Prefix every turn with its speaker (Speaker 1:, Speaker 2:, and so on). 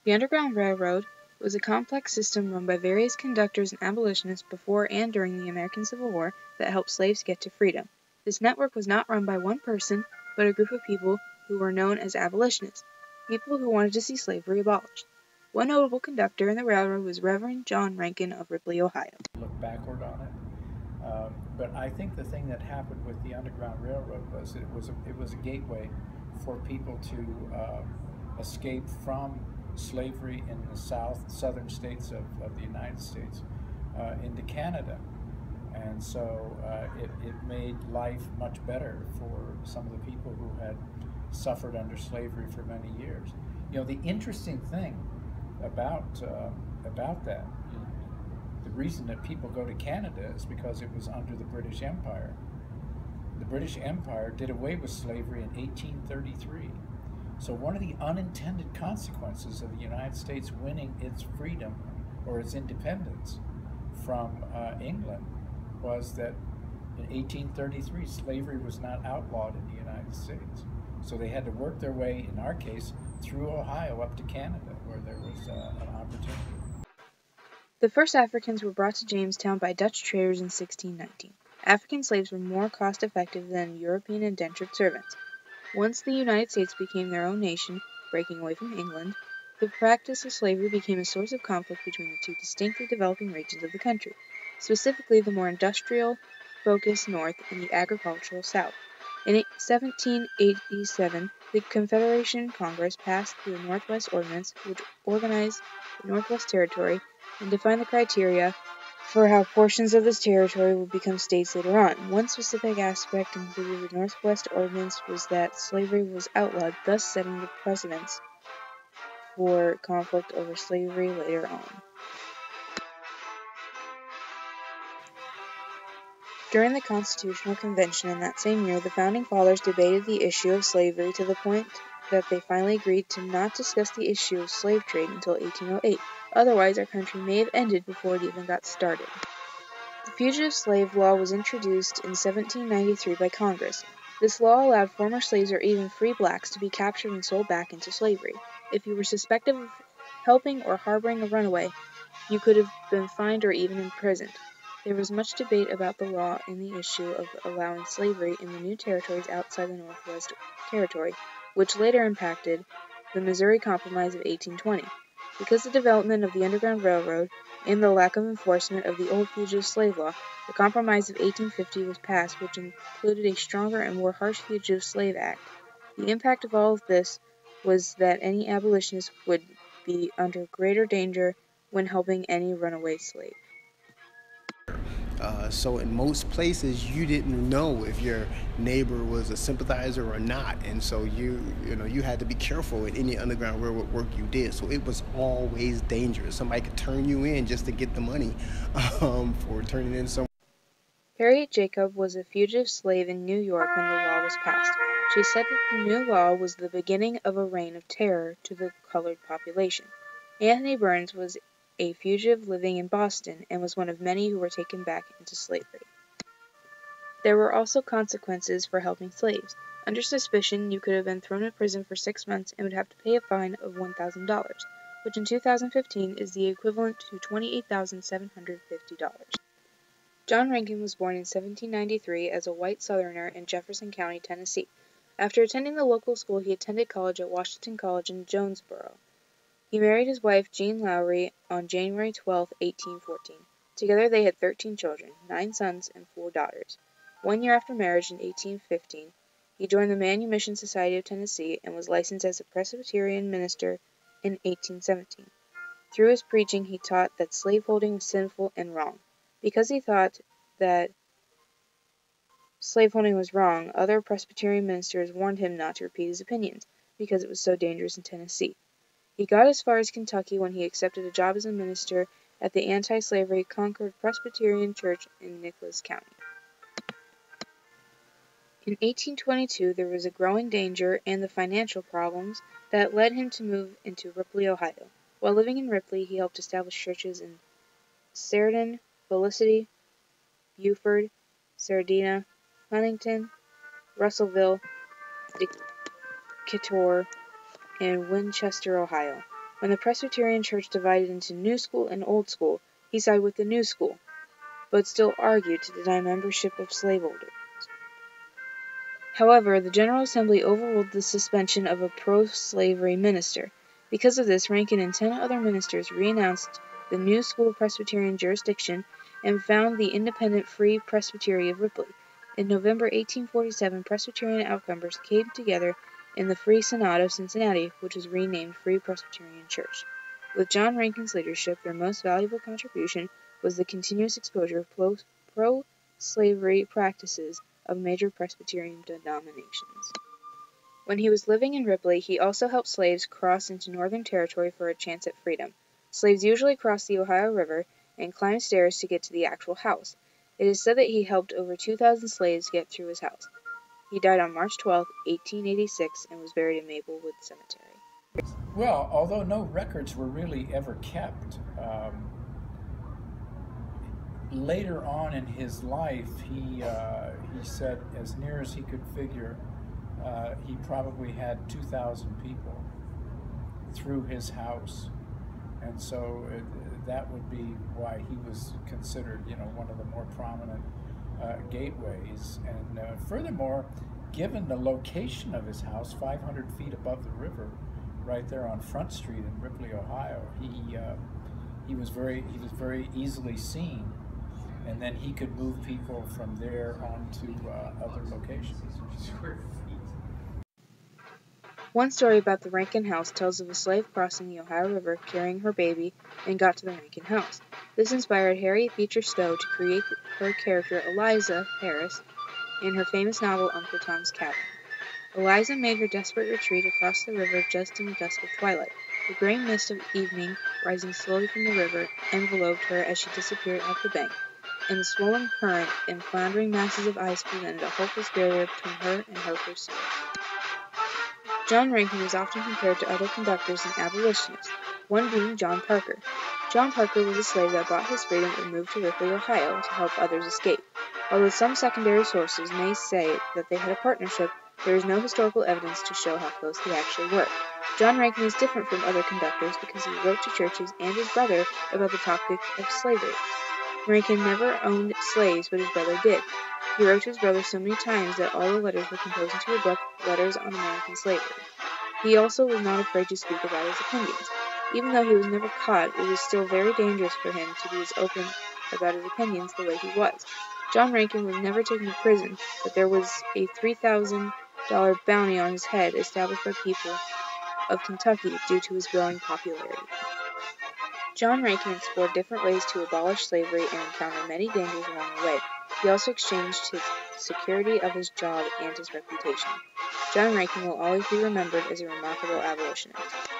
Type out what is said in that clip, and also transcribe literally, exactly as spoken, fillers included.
Speaker 1: The Underground Railroad was a complex system run by various conductors and abolitionists before and during the American Civil War that helped slaves get to freedom. This network was not run by one person, but a group of people who were known as abolitionists, people who wanted to see slavery abolished. One notable conductor in the railroad was Reverend John Rankin of Ripley, Ohio.
Speaker 2: Look backward on it. Um, but I think the thing that happened with the Underground Railroad was it was a, it was a gateway for people to uh, escape from slavery in the south, southern states of, of the United States uh, into Canada. And so uh, it, it made life much better for some of the people who had suffered under slavery for many years. You know, the interesting thing about uh, about that, the reason that people go to Canada is because it was under the British Empire. The British Empire did away with slavery in eighteen thirty-three. So one of the unintended consequences of the United States winning its freedom or its independence from uh, England was that in eighteen thirty-three slavery was not outlawed in the United States. So they had to work their way, in our case, through Ohio up to Canada, where there was uh, an opportunity.
Speaker 1: The first Africans were brought to Jamestown by Dutch traders in sixteen nineteen. African slaves were more cost-effective than European indentured servants. Once the United States became their own nation, breaking away from England, the practice of slavery became a source of conflict between the two distinctly developing regions of the country, specifically the more industrial-focused North and the agricultural South. In seventeen eighty-seven, the Confederation Congress passed the Northwest Ordinance, which organized the Northwest Territory and defined the criteria for how portions of this territory would become states later on. One specific aspect included the Northwest Ordinance was that slavery was outlawed, thus setting the precedence for conflict over slavery later on. During the Constitutional Convention in that same year, the Founding Fathers debated the issue of slavery to the point that they finally agreed to not discuss the issue of slave trade until eighteen oh eight. Otherwise, our country may have ended before it even got started. The Fugitive Slave Law was introduced in seventeen ninety-three by Congress. This law allowed former slaves or even free blacks to be captured and sold back into slavery. If you were suspected of helping or harboring a runaway, you could have been fined or even imprisoned. There was much debate about the law and the issue of allowing slavery in the new territories outside the Northwest Territory, which later impacted the Missouri Compromise of eighteen twenty. Because of the development of the Underground Railroad and the lack of enforcement of the old Fugitive Slave Law, the Compromise of eighteen fifty was passed, which included a stronger and more harsh Fugitive Slave Act. The impact of all of this was that any abolitionist would be under greater danger when helping any runaway slave.
Speaker 3: Uh, so in most places, you didn't know if your neighbor was a sympathizer or not, and so you you know you had to be careful in any Underground Railroad work you did. So it was always dangerous. Somebody could turn you in just to get the money um, for turning in some.
Speaker 1: Harriet Jacob was a fugitive slave in New York when the law was passed. She said that the new law was the beginning of a reign of terror to the colored population. Anthony Burns was a fugitive living in Boston and was one of many who were taken back into slavery. There were also consequences for helping slaves. Under suspicion, you could have been thrown in prison for six months and would have to pay a fine of one thousand dollars, which in two thousand fifteen is the equivalent to twenty-eight thousand seven hundred fifty dollars. John Rankin was born in seventeen ninety-three as a white Southerner in Jefferson County, Tennessee. After attending the local school, he attended college at Washington College in Jonesboro. He married his wife, Jean Lowry, on January twelfth, eighteen fourteen. Together they had thirteen children, nine sons and four daughters. One year after marriage, in eighteen fifteen, he joined the Manumission Society of Tennessee and was licensed as a Presbyterian minister in eighteen seventeen. Through his preaching, he taught that slaveholding was sinful and wrong. Because he thought that slaveholding was wrong, other Presbyterian ministers warned him not to repeat his opinions, because it was so dangerous in Tennessee. He got as far as Kentucky when he accepted a job as a minister at the anti-slavery Concord Presbyterian Church in Nicholas County. In eighteen twenty-two, there was a growing danger and the financial problems that led him to move into Ripley, Ohio. While living in Ripley, he helped establish churches in Sheridan, Felicity, Beaufort, Sardina, Huntington, Russellville, Decatur, and Winchester, Ohio. When the Presbyterian Church divided into New School and Old School, he sided with the New School, but still argued to deny membership of slaveholders. However, the General Assembly overruled the suspension of a pro-slavery minister. Because of this, Rankin and ten other ministers renounced the New School Presbyterian jurisdiction and founded the independent Free Presbytery of Ripley. In November eighteen forty-seven, Presbyterian outcomers came together in the Free Synod of Cincinnati, which was renamed Free Presbyterian Church. With John Rankin's leadership, their most valuable contribution was the continuous exposure of pro-slavery practices of major Presbyterian denominations. When he was living in Ripley, he also helped slaves cross into Northern Territory for a chance at freedom. Slaves usually crossed the Ohio River and climbed stairs to get to the actual house. It is said that he helped over two thousand slaves get through his house. He died on March twelfth, eighteen eighty-six, and was buried in Maplewood Cemetery.
Speaker 2: Well, although no records were really ever kept, um, later on in his life, he uh, he said, as near as he could figure, uh, he probably had two thousand people through his house, and so it, that would be why he was considered, you know, one of the more prominent uh, gateways. And uh, furthermore, given the location of his house, five hundred feet above the river, right there on Front Street in Ripley, Ohio, he uh, he was very he was very easily seen, and then he could move people from there on to uh, other locations.
Speaker 1: One story about the Rankin house tells of a slave crossing the Ohio River carrying her baby and got to the Rankin house. This inspired Harriet Beecher Stowe to create her character Eliza Harris in her famous novel Uncle Tom's Cabin. Eliza made her desperate retreat across the river just in the dusk of twilight. The gray mist of evening, rising slowly from the river, enveloped her as she disappeared up the bank, and the swollen current and floundering masses of ice presented a hopeless barrier between her and her pursuer. John Rankin was often compared to other conductors and abolitionists, one being John Parker. John Parker was a slave that bought his freedom and moved to Ripley, Ohio, to help others escape. Although some secondary sources may say that they had a partnership, there is no historical evidence to show how close they actually were. John Rankin is different from other conductors because he wrote to churches and his brother about the topic of slavery. Rankin never owned slaves, but his brother did. He wrote to his brother so many times that all the letters were composed into a book, Letters on American Slavery. He also was not afraid to speak about his opinions. Even though he was never caught, it was still very dangerous for him to be as open about his opinions the way he was. John Rankin was never taken to prison, but there was a three thousand dollars bounty on his head established by people of Kentucky due to his growing popularity. John Rankin explored different ways to abolish slavery and encountered many dangers along the way. He also exchanged his security of his job and his reputation. John Rankin will always be remembered as a remarkable abolitionist.